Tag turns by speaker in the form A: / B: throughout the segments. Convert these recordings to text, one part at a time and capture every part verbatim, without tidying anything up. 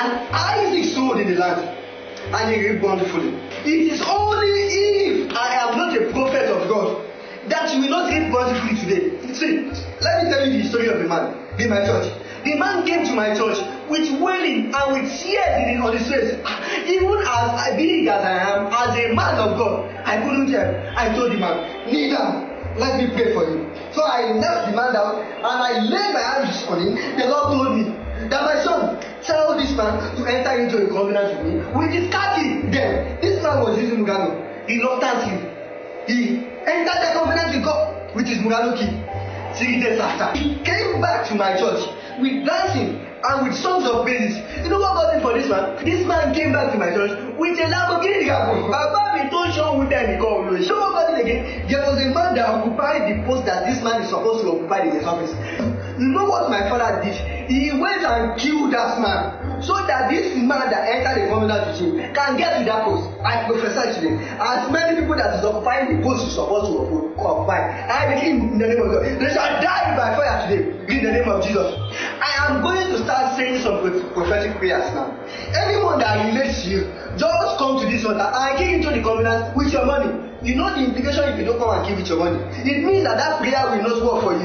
A: and Isaac sowed in the land, and he reaped bountifully. It is only if I am not a prophet of God that you will not reap bountifully today. See, let me tell you the story of the man in my church. The man came to my church with wailing and with tears in on his face. Even as big as I am, as a man of God, I couldn't help. I told the man, kneel down. Let me pray for you. So I knelt the man down and I laid my hands on him. The Lord told me that my son, tell this man to enter into a covenant with me with his car key. Then this man was using Mugano. Reluctantly, he entered the covenant with God with his Mugano key. Three days after, he came back to my church with dancing and with songs of praises. You know what got it for this man? This man came back to my church with a Lamborghini Gallardo. Baba mi tó show with them go. You know what got it again? There was a man that occupied the post that this man is supposed to occupy in his office. You know what my father did? He went and killed that man so that this man that entered the covenant with him can get to that post. I prophesy today, as many people that is occupying the post is supposed to occupy, I decree in the name of God, they shall die by fire today in the name of Jesus. I am going to start saying some prophetic prayers now. Anyone that relates to you, just come to this altar and give into the covenant with your money. You know the implication if you don't come and give it your money. It means that that prayer will not work for you.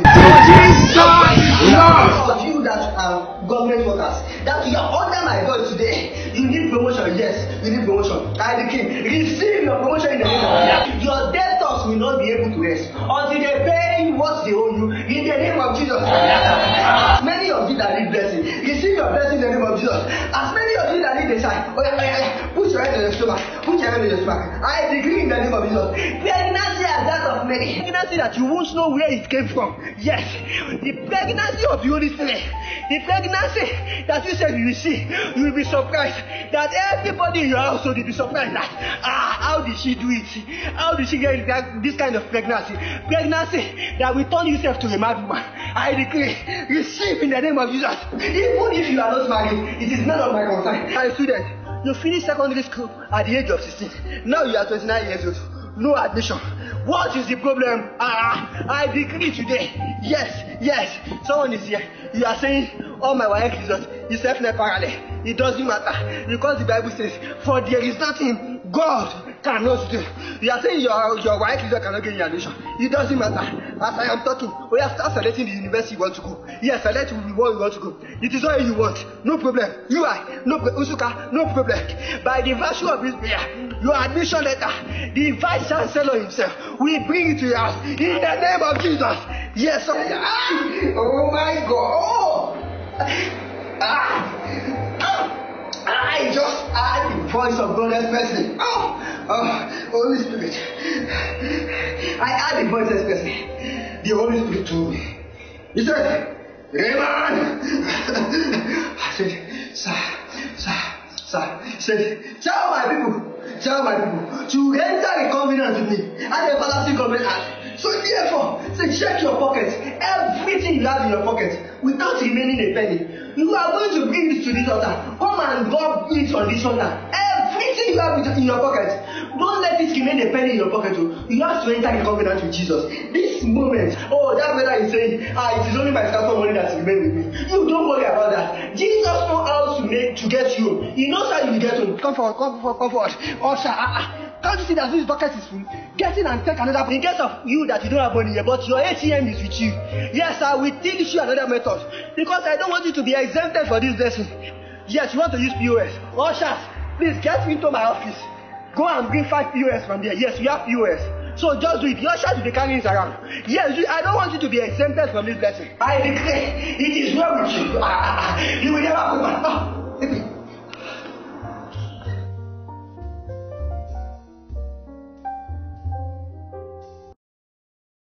A: For you that are government workers, that you are under my voice today, you need promotion. Yes, you need promotion. I decree, receive your promotion in the name of Jesus. Your debtors will not be able to rest until they pay what they owe you in the name of Jesus. As many of you that need blessing, receive your blessing in the name of Jesus. As many of you that need a sign, oh, yeah, yeah, yeah. Put your hand in your stomach. Put your hand in your stomach. I decree in the name of Jesus. Pregnancy as that of many. Pregnancy that you won't know where it came from. Yes. The pregnancy of the Holy Spirit. The pregnancy that you said you will see. You will be surprised that everybody in your household will be surprised that, ah, how did she do it? How did she get that, this kind of pregnancy? Pregnancy that will turn yourself to a mad woman. I decree, receive in the name of Jesus. Even if you are not married, it is none of my concern. My student, you finished secondary school at the age of sixteen. Now you are twenty-nine years old. No admission. What is the problem? Ah, I decree today. Yes, yes. Someone is here. You are saying, all my wife results is self-net parallel. It doesn't matter. Because the Bible says, for there is nothing God cannot do. You are saying your, your wife result cannot get your admission. It doesn't matter. As I am talking, we have started selecting the university you want to go. Yes, select where you want to go. It is all you want. No problem. You are, no problem. Usuka, no problem. By the virtue of this prayer, your admission letter, the vice chancellor himself will bring it to your house in the name of Jesus. Yes, sir. Oh my God. Oh. Ah. I just heard the voice of God expressing. Oh, oh, Holy Spirit. I heard the voice expressing. The Holy Spirit told me. He said, Raymond. I said, sir, sir, sir. He said, tell my people, tell my people to enter the covenant with me and the everlasting covenant. So therefore, say, check your pocket. Everything you have in your pocket without remaining a penny. You are going to bring this to this altar. Come and God it on this altar. Everything you have in your pocket. Don't let it remain a penny in your pocket. You have to enter the covenant with Jesus. This moment, oh, that brother is saying, ah, it is only my Sabbath money that remains with me. You don't worry about that. Jesus knows how to make to get you. He knows how you get home. Come forward, come forward, come forward. Usher, ah, ah. Can't you see that this bucket is full? Get in and take another. In case of you that you don't have money here, but your A T M is with you. Yes, I will teach you another method. Because I don't want you to be exempted for this blessing. Yes, you want to use P O S. Ushers, please get into my office. Go and bring five P O S from there. Yes, you have P O S. So just do it. Your ushers will be carrying it around. Yes, I don't want you to be exempted from this blessing. I declare, it is well with you. Ah, you will never go back.